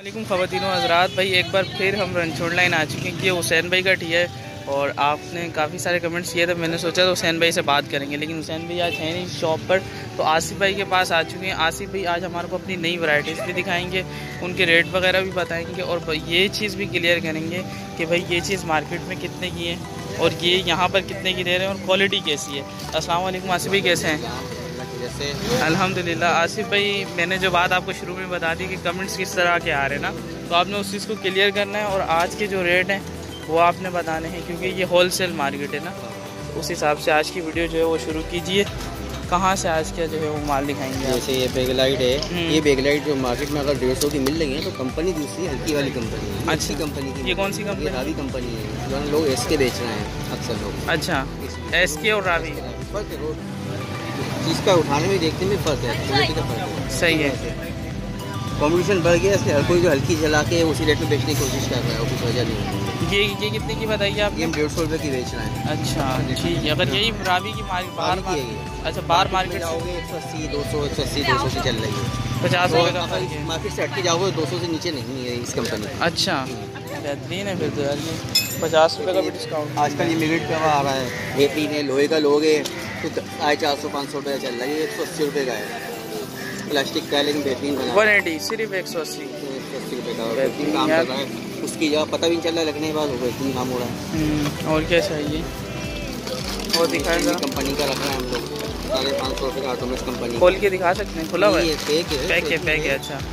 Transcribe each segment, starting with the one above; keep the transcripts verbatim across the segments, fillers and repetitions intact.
वालेकुम ख़वातीनो हज़रात। भाई एक बार फिर हम रणछोड़ लाइन आ चुके हैं कि ये हुसैन भाई का ठी है और आपने काफ़ी सारे कमेंट्स किए थे। मैंने सोचा तो हुसैन भाई से बात करेंगे, लेकिन हुसैन भाई आज है नहीं शॉप पर, तो आसिफ भाई के पास आ चुके हैं। आसिफ भाई आज हमारे को अपनी नई वैरायटीज़ भी दिखाएंगे, उनके रेट वगैरह भी बताएंगे और ये चीज़ भी क्लियर करेंगे कि भाई ये चीज़ मार्केट में कितने की है और ये यहाँ पर कितने की दे रहे हैं और क्वालिटी कैसी है। अस्सलाम वालेकुम आसिफ भाई, कैसे हैं? अल्हम्दुलिल्लाह। आसिफ भाई, मैंने जो बात आपको शुरू में बता दी कि कमेंट्स किस तरह के आ रहे हैं ना, तो आपने उस चीज़ को क्लियर करना है और आज के जो रेट हैं वो आपने बताने हैं, क्योंकि ये होलसेल मार्केट है ना। उस हिसाब से आज की वीडियो जो है वो शुरू कीजिए। कहाँ से आज क्या जो है वो माल दिखाएंगे? जैसे ये बैगलाइट है, ये बैगलाइट जो मार्केट में अगर डेढ़ सौ की मिल रही है तो कंपनी दूसरी हल्की वाली कंपनी है। अच्छी कंपनी की। ये कौन सी कंपनी? रावी कंपनी है, जो लोग एस के बेच रहे हैं अक्सर लोग। अच्छा, एस के और रावी फर्क है, चीज़ का उठाने में देखने में फ़र्क है, क्वालिटी का फ़र्क है। सही है। कॉम्पिटिशन बढ़ गया, इसलिए हर कोई जो हल्की चला के उसी रेट में बेचने की कोशिश कर रहा है, कुछ वजह नहीं है। ये ये कितने की बताइए आप? ये हम डेढ़ सौ रुपये की बेच रहे हैं। अच्छा ठीक है। अगर यही रावी की मार्केट बाहर की, अच्छा बाहर मार्केट जाओगे एक सौ अस्सी दो सौ एक सौ अस्सी दो सौ से चल रही है। पचास रुपये का फर्क है। मार्केट से हट के जाओगे दो सौ से नीचे नहीं है इस कंपनी। अच्छा बेहतरीन है फिर तो यार, ये पचास रुपये का भी डिस्काउंट। आजकल ये मिनट का आ रहा है, बेहतरीन है। लोहे का लोगे तो साढ़े चार सौ पाँच सौ रुपये चल रहा है, ये एक सौ अस्सी रुपये का है। प्लास्टिक का है लेकिन बेहतरीन बना वन एटी सिर्फ एक सौ अस्सी एक सौ अस्सी रुपये का बेहतरीन काम कर रहा है। उसकी जगह पता भी नहीं चल रहा लगने के बाद वो बेहतरीन काम हो रहा है। और क्या चाहिए और दिखाएगा? कंपनी का रख रहे हैं हम लोग, साढ़े पाँच सौ रुपये का ऑटोमेटिक कंपनी। खोल के दिखा सकते हैं? खुला हुआ है? पैक है, पैक है, पैक है। अच्छा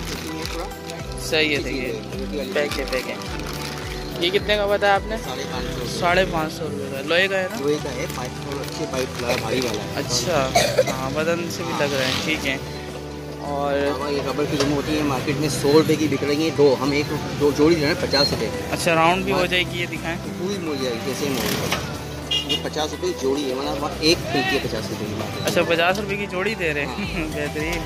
सही है, देखिए पैक है, पैक है। ये कितने का बताया आपने? साढ़े पाँच सौ साढ़े पाँच सौ रुपये का। लोहे का है ना? लोहे का है, पाइप अच्छी पाइप भारी वाला है। अच्छा हाँ, बदन से भी लग रहा है, ठीक है। और ये रबर की रूम होती है, मार्केट में सौ रुपये की बिक रही है दो, हम एक दो जोड़ी दे रहे हैं पचास रुपये। अच्छा राउंड भी हो जाएगी? ये दिखाएं। पूरी मिल जाएगी, जैसे मिल ये पचास रुपये की जोड़ी है, मतलब एक मिलती है पचास रुपये की। अच्छा पचास रुपये की जोड़ी दे रहे हैं। बेहतरीन।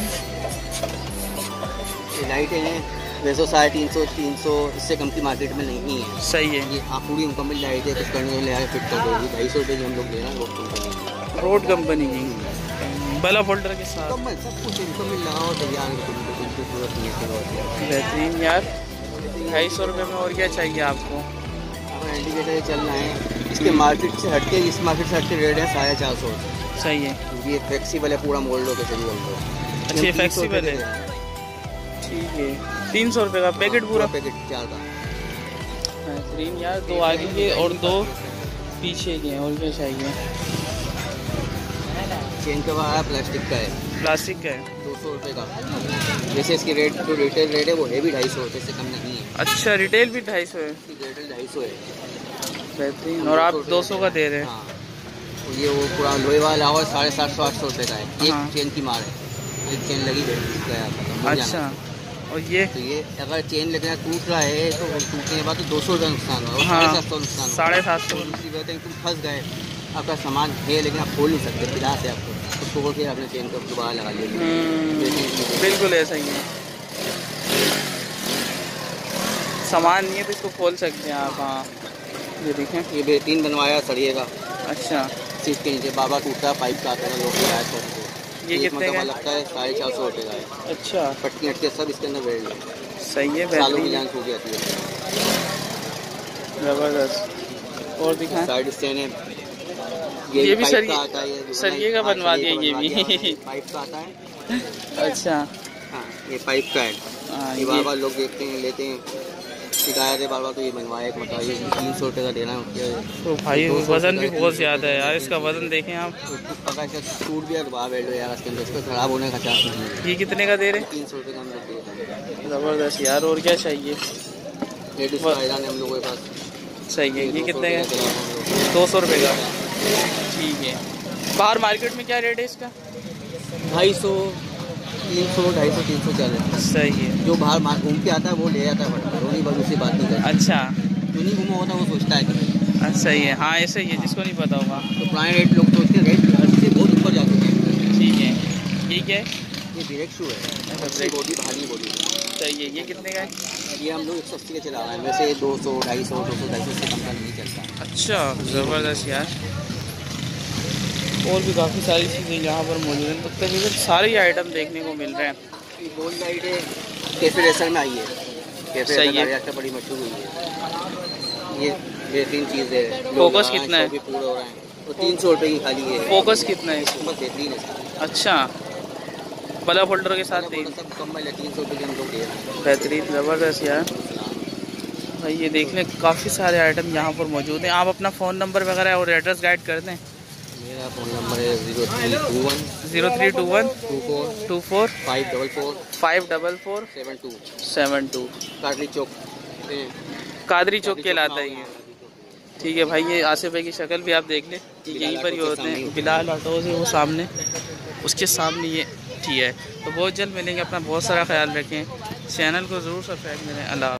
ये लाइटें हैं वैसे साढ़े तीन सौ तीन सौ इससे कम की मार्केट में नहीं है। सही है। ये आप पूरी मुकम्मल लाइट है, कुछ करने ले आए फिट कर दोगे। ढाई सौ रुपये की हम लोग दे रहे हैं रोड कंपनी रोड कंपनी की बल्ब होल्डर के साथ सब कुछ इनको मिल रहा हो तैयार है, कुछ जरूरत नहीं है। बेहतरीन यार, ढाई सौ रुपये में और क्या चाहिए आपको? हमें इंडिकेटर चलना है, इसके मार्केट से हटके इस मार्केट से हटके रेट है साढ़े चार सौ। सही है। ये फ्लेक्सीबल है, पूरा मोल्ड होकर चलिए बोल। अच्छा फ्लेक्सीबल है, ठीक है। तीन सौ रुपये का पैकेट, पूरा पैकेट चार का। बेहतरीन यार, दो आगे के और दो पीछे के, और क्या चाहिए? चेन का है, प्लास्टिक का है। प्लास्टिक का है, दो सौ रुपये का। जैसे इसकी रेट जो रिटेल रेट है वो है भी ढाई सौ रुपये से कम नहीं है। अच्छा रिटेल भी ढाई सौ है? रिटेल ढाई सौ है। बेहतरीन। और आप दो सौ का दे रहे हैं? हाँ। ये वो पूरा लोहे वाला और साढ़े सात सौ आठ सौ रुपये का है। एक हाँ। चेन की मार है, एक चेन लगी गया। अच्छा और ये तो ये अगर चेन लगना टूट रहा है तो टूटने के बाद तो दो सौ रुपये नुकसान हुआ। हाँ। सात सौ नुकसान साढ़े सात सौ। दूसरी बात है तुम फंस गए, आपका सामान है लेकिन आप खोल नहीं सकते, पिलास है आपको, उसको खोल के अपने चेन को दोबारा लगा लीजिए। बिल्कुल ऐसा ही है, सामान नहीं है तो इसको खोल सकते हैं आप। हाँ ये देखें, ये बेहतरीन बनवाया सरिये का। अच्छा सीट के नीचे बाबा टूटता है, पाइप का आता है, लोग लगाया करते। ये कितने का लगता है? साढ़े चार सौ रुपये का है। अच्छा पट्टी हटके सब इसके अंदर वेल्ड है। सही है, सालों की जान छूट जाती है। जबरदस्त। और दिखाएं। साइड स्टैंड है, ये, ये भी सर आता है, सरिये का बनवा दिया। ये भी पाइप का आता है। अच्छा हाँ ये पाइप का है। ये बार बार लोग देखते हैं, लेते हैं, शिकायत है बार बार, तो ये बनवाया एक मतलब ये तीन सौ रुपये का देना है। तो भाई वजन भी बहुत ज़्यादा है यार, इसका वजन देखें आप। टूट गया तो बाहर बैठ लो यार, इसके अंदर इसको खराब होने का चांस नहीं है। ये कितने का दे रहे? तीन सौ रुपये का हम लोग दे रहे हैं। ज़बरदस्त यार। और क्या चाहिए? लेडीज़ का आयरन है हम लोगों के पास। सही है। ये कितने का? दो सौ रुपये का, ठीक है। बाहर मार्केट में क्या रेट है इसका? ढाई सौ तीन सौ ढाई सौ तीन सौ चल रहा है। सही है। जो बाहर घूम के आता है वो ले जाता है, रोनी बल उससे बात नहीं करता। अच्छा जो नहीं घूमा होता वो सोचता है कि अच्छा सही है। हाँ ऐसा ही है, जिसको नहीं पता होगा। तो पुराने रेट लोग तो इसके रेट से बहुत ऊपर जाते हैं। ठीक है। ये क्या है? ये ब्रेक शू है, सबसे बॉडी भारी बॉडी। सही है। ये कितने का है? ये हम लोग एक सौ अस्सी का चला रहे हैं, वैसे दो सौ ढाई सौ दो सौ ढाई सौ से कम का नहीं चलता। अच्छा ज़बरदस्त यार। और भी काफ़ी सारी चीज़ें यहाँ पर मौजूद हैं, तकरीबन सारे आइटम देखने को मिल रहे हैं। गोल्ड लाइट है, कैफे रेसर में आई है। कैसे सही है। आजकल बड़ी मशहूर हुई है, ये बेहतरीन चीज़ है। फोकस कितना है? पूरा हो रहा है, वो तीन सौ रुपये की खाली है। फोकस कितना है इसमें? बहुत बेहतरीन है। अच्छा, बल्ब होल्डर के साथ तीन, सब कम है, तीन सौ रुपये की हम लोग दे रहे हैं। बेहतरीन ज़बरदस्त यार भाई। ये देख लें काफ़ी सारे आइटम यहाँ पर मौजूद हैं। आप अपना फ़ोन नंबर वगैरह और एड्रेस गाइड कर दें। मेरा फ़ोन नंबर है zero three two one zero three two one two four two four five double four five double four seven two seven two Katli Chowk, Qadri चौक के लाता है ये। ठीक है भाई, ये आसिफ भाई की शक्ल भी आप देख लें, यहीं पर ही होते हैं। बिलाल ऑटो से वो सामने, उसके सामने ये ठीक है। तो बहुत जल्द मिलेंगे, अपना बहुत सारा ख्याल रखें, चैनल को ज़रूर सब्सक्राइब करें। अल्लाह।